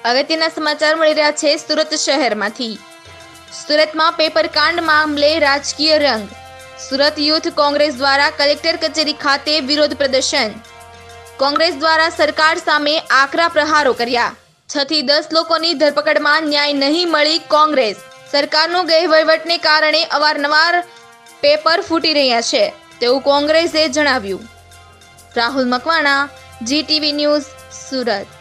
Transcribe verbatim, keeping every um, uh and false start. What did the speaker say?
અગત્યના સમાચાર મળી રહ્યા છે સુરત શહેરમાંથી। સુરતમાં પેપર કાંડ મામલે રાજકીય રંગ। સુરત યુથ કોંગ્રેસ દ્વારા કલેક્ટર કચેરી ખાતે વિરોધ પ્રદર્શન। કોંગ્રેસ દ્વારા સરકાર સામે આકરા પ્રહારો કર્યા। છ થી દસ લોકોની ધરપકડમાં ન્યાય નહીં મળી। કોંગ્રેસ સરકારનો ગેરવહીવટને કારણે અવારનવાર પેપર ફૂટી રહ્યા છે તેવું કોંગ્રેસે જણાવ્યું। Rahul Makwana, Zee TV news, Surat.